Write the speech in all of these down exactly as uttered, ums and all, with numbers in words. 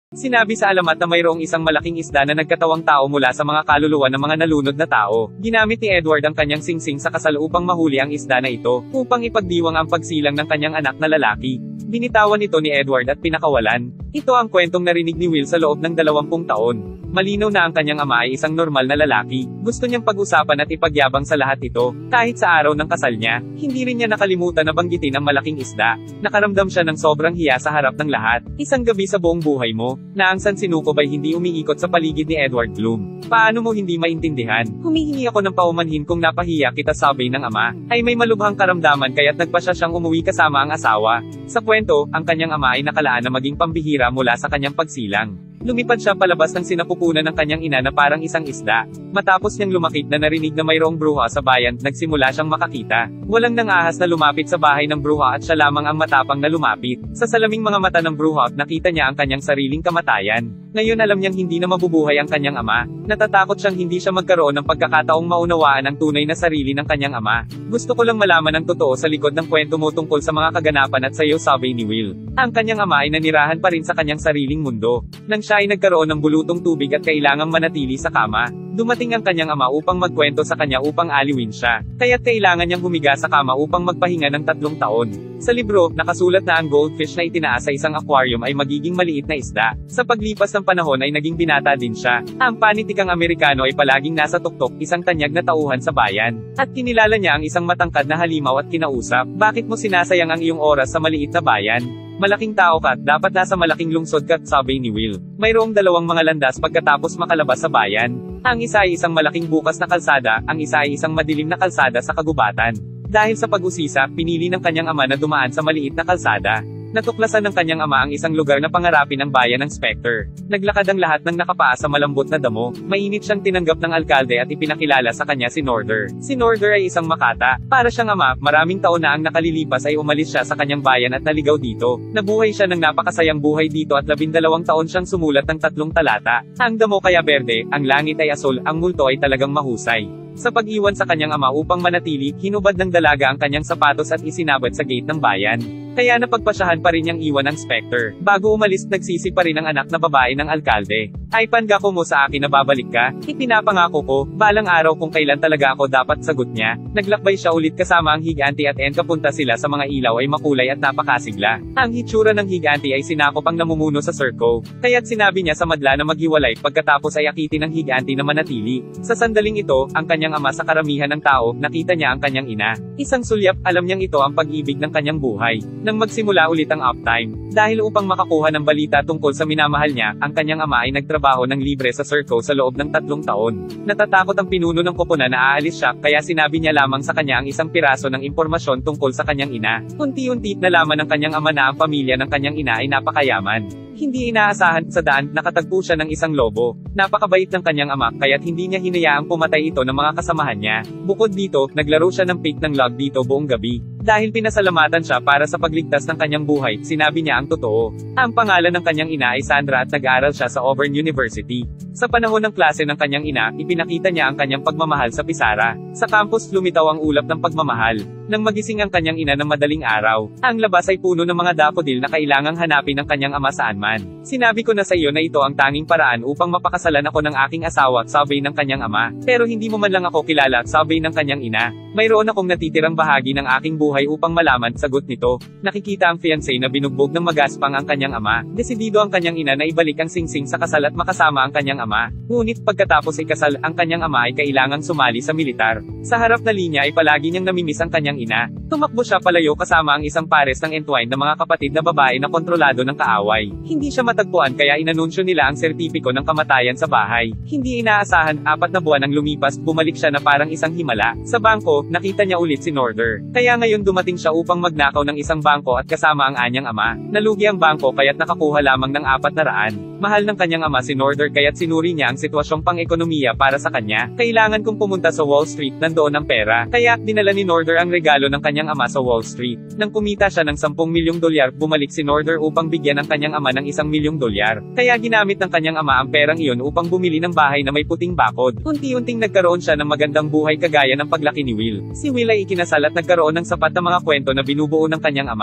Sinabi sa alamat na mayroong isang malaking isda na nagkatawang tao mula sa mga kaluluwa ng mga nalunod na tao. Ginamit ni Edward ang kanyang singsing sa kasal upang mahuli ang isda na ito, upang ipagdiwang ang pagsilang ng kanyang anak na lalaki. Binitawan ito ni Edward at pinakawalan. Ito ang kwentong narinig ni Will sa loob ng dalawampung taon. Malinaw na ang kanyang ama ay isang normal na lalaki. Gusto niyang pag-usapan at ipagyabang sa lahat ito. Kahit sa araw ng kasal niya, hindi rin niya nakalimutan na banggitin ang malaking isda. Nakaramdam siya ng sobrang hiya sa harap ng lahat. Isang gabi sa buong buhay mo, na ang sansinukob ay hindi umiikot sa paligid ni Edward Bloom. Paano mo hindi maintindihan? Humihingi ako ng paumanhin kung napahiya kita, sabi ng ama. Ay may malubhang karamdaman kaya't nagpasya siyang umuwi kasama ang asawa. Sa kwento, ang kanyang ama ay nakalaan na maging pambihira mula sa kanyang pagsilang. Lumipad siya palabas ng sinapupunan ng kanyang ina na parang isang isda. Matapos niyang lumakit na narinig na mayroong bruha sa bayan, nagsimula siyang makakita. Walang nangahas na lumapit sa bahay ng bruha at siya lamang ang matapang na lumapit. Sa salaming mga mata ng bruha, nakita niya ang kanyang sariling kamatayan. Ngayon alam niyang hindi na mabubuhay ang kanyang ama. Natatakot siyang hindi siya magkaroon ng pagkakataong maunawaan ang tunay na sarili ng kanyang ama. Gusto ko lang malaman ang totoo sa likod ng kwento mo tungkol sa mga kaganapan at sayo, sabi ni Will. Ang kanyang ama ay nanirahan pa rin sa kanyang sariling mundo. Nang siya ay nagkaroon ng bulutong tubig at kailangang manatili sa kama, dumating ang kanyang ama upang magkwento sa kanya upang aliwin siya. Kaya't kailangan niyang humiga sa kama upang magpahinga ng tatlong taon. Sa libro, nakasulat na ang goldfish na itinaas sa isang aquarium ay magiging maliit na isda. Sa paglipas ng panahon ay naging binata din siya. Ang panitikang Amerikano ay palaging nasa tuktok, isang tanyag na tauhan sa bayan. At kinilala niya ang isang matangkad na halimaw at kinausap. Bakit mo sinasayang ang iyong oras sa maliit na bayan? Malaking tao ka, dapat nasa malaking lungsod ka, sabi ni Will. Mayroong dalawang mga landas pagkatapos makalabas sa bayan. Ang isa ay isang malaking bukas na kalsada, ang isa ay isang madilim na kalsada sa kagubatan. Dahil sa pag-usisa, pinili ng kanyang ama na dumaan sa maliit na kalsada. Natuklasan ng kanyang ama ang isang lugar na pangarapin ng bayan ng Spectre. Naglakad ang lahat ng nakapaa sa malambot na damo. Mainit siyang tinanggap ng alkalde at ipinakilala sa kanya si Norther. Si Norther ay isang makata. Para siyang ama, maraming taon na ang nakalilipas ay umalis siya sa kanyang bayan at naligaw dito. Nabuhay siya ng napakasayang buhay dito at labindalawang taon siyang sumulat ng tatlong talata. Ang damo kaya berde, ang langit ay asul, ang multo ay talagang mahusay. Sa pag-iwan sa kanyang ama upang manatili, hinubad ng dalaga ang kanyang sapatos at isinabad sa gate ng bayan. Kaya napagpasyahan pa rin niyang iwan ang Spectre. Bago umalis, nagsisi pa rin ang anak na babae ng alkalde. Ay pangako mo sa akin na babalik ka? Ipinapangako ko, balang araw kung kailan talaga ako dapat, sagot niya. Naglakbay siya ulit kasama ang higanti at en kapunta sila sa mga ilaw ay makulay at napakasigla. Ang hitsura ng higanti ay sinakop ang namumuno sa circo. Kaya't sinabi niya sa madla na maghiwalay pagkatapos ay akitin ng higanti na manatili. Sa sandaling ito, ang kanyang ama sa karamihan ng tao, nakita niya ang kanyang ina. Isang sulyap, alam niyang ito ang pag-ibig ng kanyang buhay. Nang magsimula ulit ang uptime, dahil upang makakuha ng balita tungkol sa minamahal niya, ang kanyang ama ay nagtrabaho ng libre sa circo sa loob ng tatlong taon. Natatakot ang pinuno ng koponan na aalis siya, kaya sinabi niya lamang sa kanya ang isang piraso ng impormasyon tungkol sa kanyang ina. Unti-unti nalaman ng kanyang ama na ang pamilya ng kanyang ina ay napakayaman. Hindi inaasahan, sa daan, nakatagpo siya ng isang lobo. Napakabait ng kanyang ama, kaya't hindi niya hinayaang pumatay ito ng mga kasamahan niya. Bukod dito, naglaro siya ng pick ng log dito buong gabi. Dahil pinasalamatan siya para sa pagligtas ng kanyang buhay, sinabi niya ang totoo. Ang pangalan ng kanyang ina ay Sandra at nag-aaral siya sa Auburn University. Sa panahon ng klase ng kanyang ina, ipinakita niya ang kanyang pagmamahal sa pisara. Sa campus lumitaw ang ulap ng pagmamahal. Nang magising ang kanyang ina ng madaling araw, ang labas ay puno ng mga daffodil na kailangang hanapin ng kanyang ama saan man. Sinabi ko na sa iyo na ito ang tanging paraan upang mapakasalan ako ng aking asawa, sabi ng kanyang ama. Pero hindi mo man lang ako kilala, sabi ng kanyang ina. Mayroon akong natitirang bahagi ng aking buhay upang malaman, sagot nito. Nakikita ang fiancé na binugbog ng magaspang ang kanyang ama. Desidido ang kanyang ina na ibalik ang singsing sa kasal at makasama ang kanyang ama. Ngunit pagkatapos ikasal, ang kanyang ama ay kailangang sumali sa militar. Sa harap na linya ay palagi niyang namimiss ang kanyang ina. Tumakbo siya palayo kasama ang isang pares ng entwine na mga kapatid na babae na kontrolado ng kaaway. Hindi siya matagpuan kaya inanunsyo nila ang sertipiko ng kamatayan sa bahay. Hindi inaasahan, apat na buwan ang lumipas, bumalik siya na parang isang himala. Sa bangko, nakita niya ulit si Norther. Kaya ngayon dumating siya upang magnakaw ng isang bangko at kasama ang anyang ama. Nalugi ang bangko kaya't nakakuha lamang ng apat na raan. Mahal ng kanyang ama si Norther kaya't sinuri niya ang sitwasyong pang-ekonomiya para sa kanya. Kailangan kong pumunta sa Wall Street, nandoon ang pera. Kaya, dinala ni Norther ang regalo ng kanyang ama sa Wall Street. Nang kumita siya ng sampung milyong dolyar, bumalik si Norther upang bigyan ang kanyang ama ng isang milyong dolyar. Kaya ginamit ng kanyang ama ang perang iyon upang bumili ng bahay na may puting bakod. Unti-unting nagkaroon siya ng magandang buhay kagaya ng paglaki ni Will. Si Will ay ikinasal at nagkaroon ng sapat na mga kwento na binubuo ng kanyang ama.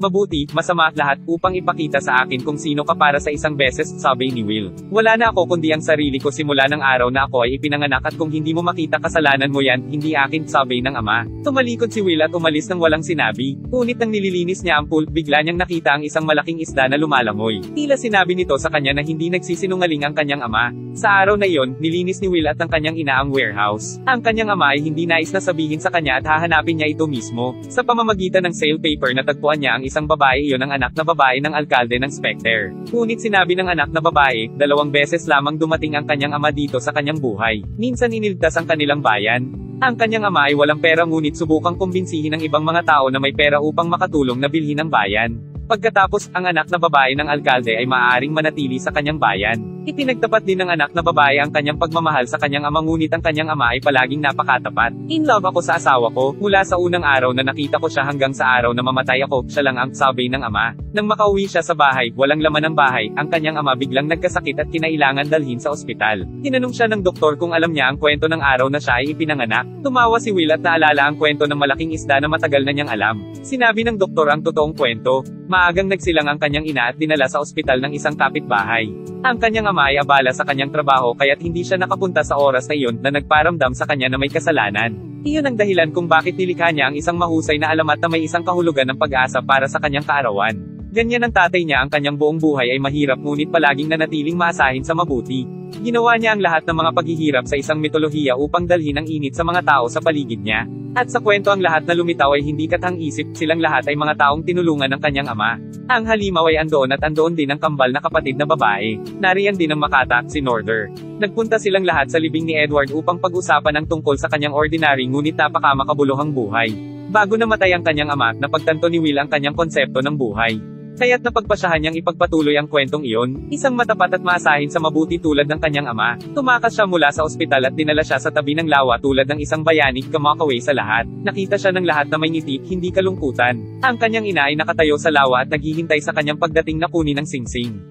Mabuti, masama at lahat, upang ipakita sa akin kung sino ka para sa isang beses, sabi ni Will. Wala na ako kundi ang sarili ko simula ng araw na ako ay ipinanganak at kung hindi mo makita kasalanan mo yan, hindi akin, sabi ng ama. Tumalikod si Will at umalis nang walang sinabi. Ngunit nang nililinis niya ang pool, bigla niyang nakita ang isang malaking isda na lumalangoy. Tila sinabi nito sa kanya na hindi nagsisinungaling ang kanyang ama. Sa araw na iyon, nilinis ni Will at ng kanyang ina ang warehouse. Ang kanyang ama ay hindi nais na sabihin sa kanya at hahanapin niya ito mismo. Sa pamamagitan ng sale paper natagpuan niya ang isang babae, iyon ang anak na babae ng alkalde ng Spectre. Ngunit sinabi ng anak na babae, dalawang beses lamang dumating ang kanyang ama dito sa kanyang buhay. Minsan iniligtas ang kanilang bayan. Ang kanyang ama ay walang pera ngunit subukang kumbinsihin ng ibang mga tao na may pera upang makatulong na bilhin ang bayan. Pagkatapos, ang anak na babae ng alkalde ay maaaring manatili sa kanyang bayan. Ipinagtapat din ng anak na babae ang kanyang pagmamahal sa kanyang ama ngunit ang kanyang ama ay palaging napakatapat. In love ako sa asawa ko, mula sa unang araw na nakita ko siya hanggang sa araw na mamatay ako, siya lang ang sabi ng ama. Nang makauwi siya sa bahay, walang laman ng bahay, ang kanyang ama biglang nagkasakit at kinailangan dalhin sa ospital. Tinanong siya ng doktor kung alam niya ang kwento ng araw na siya ay ipinanganak. Tumawa si Will at naalala ang kwento ng malaking isda na matagal na niyang alam. Sinabi ng doktor ang totoong kwento. Maagang nagsilang ang kanyang ina at dinala sa ospital ng isang kapitbahay. Ang kanyang ama ay abala sa kanyang trabaho kaya't hindi siya nakapunta sa oras na iyon na nagparamdam sa kanya na may kasalanan. Iyon ang dahilan kung bakit nilikha niya ang isang mahusay na alamat na may isang kahulugan ng pag-asa para sa kanyang kaarawan. Ganyan ang tatay niya, ang kanyang buong buhay ay mahirap ngunit palaging nanatiling maasahin sa mabuti. Ginawa niya ang lahat ng mga paghihirap sa isang mitolohiya upang dalhin ang init sa mga tao sa paligid niya. At sa kwento ang lahat na lumitaw ay hindi katang-isip, silang lahat ay mga taong tinulungan ng kanyang ama. Ang halimaw ay andoon at andoon din ang kambal na kapatid na babae. Nariyan din ang Makata, si Norther. Nagpunta silang lahat sa libing ni Edward upang pag-usapan ang tungkol sa kanyang ordinary ngunit napakamakabuluhang buhay. Bago namatay ang kanyang ama, napagtanto ni Will ang kanyang konsepto ng buhay. Kaya't napagpasyahan niyang ipagpatuloy ang kwentong iyon, isang matapat at maasahin sa mabuti tulad ng kanyang ama. Tumakas siya mula sa ospital at dinala siya sa tabi ng lawa tulad ng isang bayani, kamakaway sa lahat. Nakita siya ng lahat na may ngiti, hindi kalungkutan. Ang kanyang ina ay nakatayo sa lawa at naghihintay sa kanyang pagdating na kunin ang singsing.